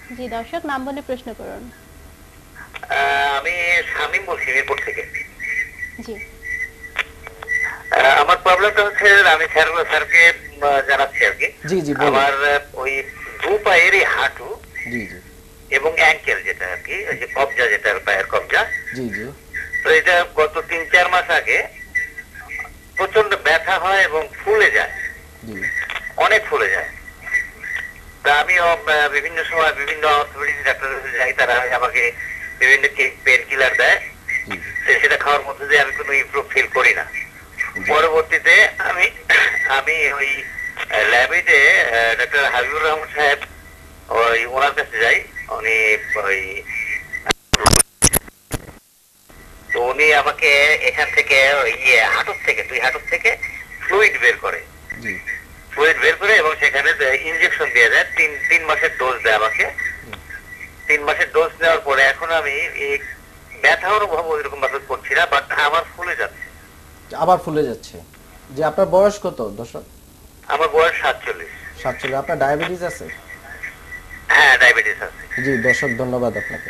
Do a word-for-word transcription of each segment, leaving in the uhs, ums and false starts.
জি দর্শক নাম বলে প্রশ্ন করুন। আমি শামীম বলছি মিরপুর থেকে। জি আমার প্রবলেমটা হচ্ছে আমি স্যার স্যারকে জানাচ্ছি আর কি। জি জি আমার ওই দু পায়ের হাঁটু জি জি এবং অ্যাঙ্কেল যেটা আর কি ওই যে কবজা যেটা পায়ের কবজা, জি জি তো এটা গত তিন চার মাস আগে প্রচন্ড ব্যথা হয় এবং ফুলে যায়, অনেক ফুলে যায়। তা আমি বিভিন্ন সময় বিভিন্ন অর্থোপেডিক ডাক্তারের কাছে যাই, তারা আমাকে বিভিন্ন পেন কিলার দেয়, সেটা খাওয়ার মধ্যে দিয়ে আমি কোনো ইমপ্রুভ ফিল করি না। পরবর্তীতে আমি আমি ওই ল্যাবেতে ডাক্তার হাবিবুর রহমান সাহেব ওই ওনার কাছে যাই, উনি ওই তো উনি আমাকে এখান থেকে ইয়ে হাঁটুর থেকে দুই হাঁটুর থেকে ফ্লুইড বের করে ফ্লুইড বের করে এবং সেখানে ইনজেকশন দিয়ে দেয়, তিন তিন মাসের ডোজ দেয় আমাকে। তিন মাসের ডোজ নেওয়ার পরে এখন আমি ব্যথা অনুভব ওইরকম ভাবে করছি না, বাট আমার ফুলে যাচ্ছে। আবার ফুলে যাচ্ছে। যে আপনার বয়স কত দর্শক? আমার বয়স সাতচল্লিশ। সাতচল্লিশ। আপনার ডায়াবেটিস আছে? হ্যাঁ ডায়াবেটিস আছে। জি দর্শক ধন্যবাদ আপনাকে।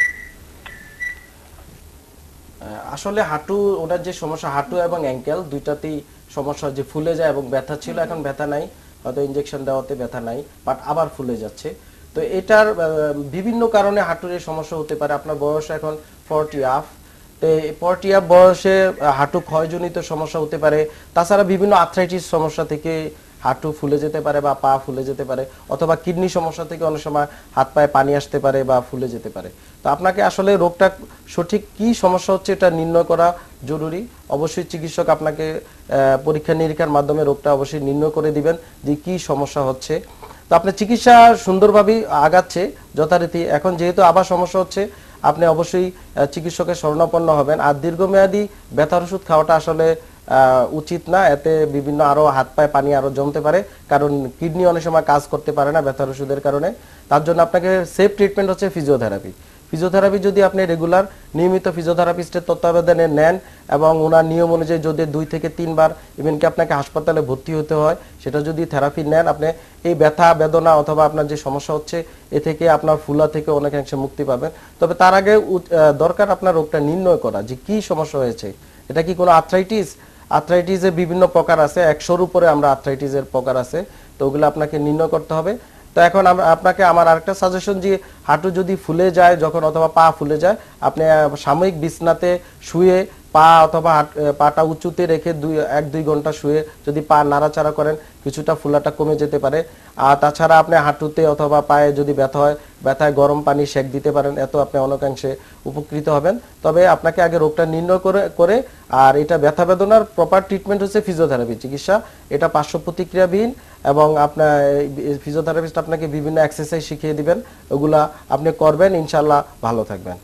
আসলে হাঁটু ওনার যে সমস্যা, হাঁটু এবং অ্যাঙ্কেল দুইটাতেই সমস্যা, যে ফুলে যায় এবং ব্যথা ছিল, এখন ব্যথা নাই, হয়তো ইনজেকশন দেওয়াতে ব্যথা নাই, বাট আবার ফুলে যাচ্ছে। তো এটার বিভিন্ন কারণে হাঁটুর এই সমস্যা হতে পারে। আপনার বয়স এখন ফর্টি আপ, তো ফর্টি আপ বয়সে হাঁটু ক্ষয়জনিত সমস্যা হতে পারে। তাছাড়া বিভিন্ন আর্থ্রাইটিস সমস্যা থেকে হাঁটু ফুলে যেতে পারে বা পা ফুলে যেতে পারে, অথবা কিডনি সমস্যা থেকে অনেক সময় হাত পায়ে পানি আসতে পারে বা ফুলে যেতে পারে। তো আপনাকে আসলে রোগটা সঠিক কি সমস্যা হচ্ছে এটা নির্ণয় করা জরুরি। অবশ্যই চিকিৎসক আপনাকে পরীক্ষা নিরীক্ষার মাধ্যমে রোগটা অবশ্যই নির্ণয় করে দিবেন যে কি সমস্যা হচ্ছে। তো আপনার চিকিৎসা সুন্দরভাবেই আগাচ্ছে যথারীতি। এখন যেহেতু আবার সমস্যা হচ্ছে, আপনি অবশ্যই চিকিৎসকের শরণাপন্ন হবেন। আর দীর্ঘমেয়াদী ব্যথার ওষুধ খাওয়াটা আসলে উচিত না, এতে বিভিন্ন আরো হাত পায়ে পানি আরো জমতে পারে, কারণ কিডনি অনেক সময় কাজ করতে পারে না ব্যথার ওষুধের কারণে। তার জন্য আপনাকে সেফ ট্রিটমেন্ট হচ্ছে ফিজিওথেরাপি। ফিজিওথেরাপি যদি আপনি রেগুলার নিয়মিত ফিজিওথেরাপিস্টের তত্ত্বাবধানে নেন এবং ওনার নিয়ম অনুযায়ী যদি দুই থেকে তিনবার ইভেনকি আপনাকে হাসপাতালে ভর্তি হতে হয়, সেটা যদি থেরাপি নেন, আপনি এই ব্যথা বেদনা অথবা আপনার যে সমস্যা হচ্ছে এ থেকে আপনার ফুলা থেকে অনেকাংশে মুক্তি পাবেন। তবে তার আগে দরকার আপনার রোগটা নির্ণয় করা, যে কি সমস্যা হয়েছে। এটা কি কোনো আর্থ্রাইটিস? আর্থ্রাইটিসের বিভিন্ন প্রকার আছে, একশোর উপরে আমরা আর্থ্রাইটিসের প্রকার আছে, তো ওগুলো আপনাকে নির্ণয় করতে হবে। তো এখন আপনাকে আমার আরেকটা সাজেশন, যে হাঁটু যদি ফুলে যায় যখন অথবা পা ফুলে যায়, আপনি সাময়িক বিছনাতে শুয়ে পা অথবা পাটা উঁচুতে রেখে দুই এক দুই ঘন্টা শুয়ে যদি পা নাড়াচাড়া করেন, কিছুটা ফুলাটা কমে যেতে পারে। আর তাছাড়া আপনি হাঁটুতে অথবা পায়ে যদি ব্যথা হয়, ব্যথায় গরম পানি সেক দিতে পারেন, এত আপনি অনেকাংশে উপকৃত হবেন। তবে আপনাকে আগে রোগটা নির্ণয় করে করে আর এটা ব্যথা বেদনার প্রপার ট্রিটমেন্ট হচ্ছে ফিজিওথেরাপি চিকিৎসা। এটা পার্শ্ব প্রতিক্রিয়াবিহীন এবং আপনার ফিজিওথেরাপিস্ট আপনাকে বিভিন্ন এক্সারসাইজ শিখিয়ে দিবেন, ওগুলা আপনি করবেন, ইনশাল্লাহ ভালো থাকবেন।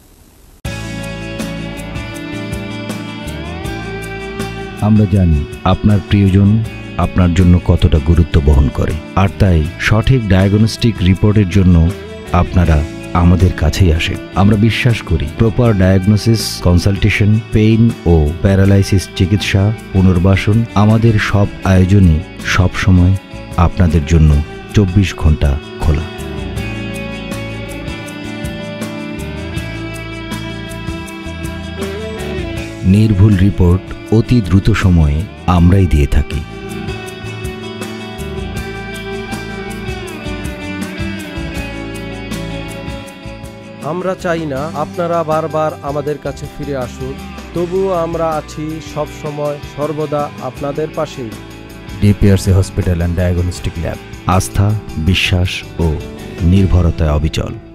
আমরা জানি আপনার প্রিয়জন আপনার জন্য কতটা গুরুত্ব বহন করে, আর তাই সঠিক ডায়াগনস্টিক রিপোর্টের জন্য আপনারা আমাদের কাছেই আসেন। আমরা বিশ্বাস করি প্রপার ডায়াগনোসিস, কনসালটেশন, পেইন ও প্যারালাইসিস চিকিৎসা, পুনর্বাসন, আমাদের সব আয়োজনই সব সময় আপনাদের জন্য চব্বিশ ঘন্টা খোলা। নির্ভুল রিপোর্ট অতি দ্রুত সময়ে আমরাই দিয়ে থাকি। আমরা চাই না আপনারা বারবার আমাদের কাছে ফিরে আসুন, তবুও আমরা আছি সব সময় সর্বদা আপনাদের পাশেই। DPRC hospital and diagnostic lab, আস্থা, বিশ্বাস ও নির্ভরতায় অবিচল।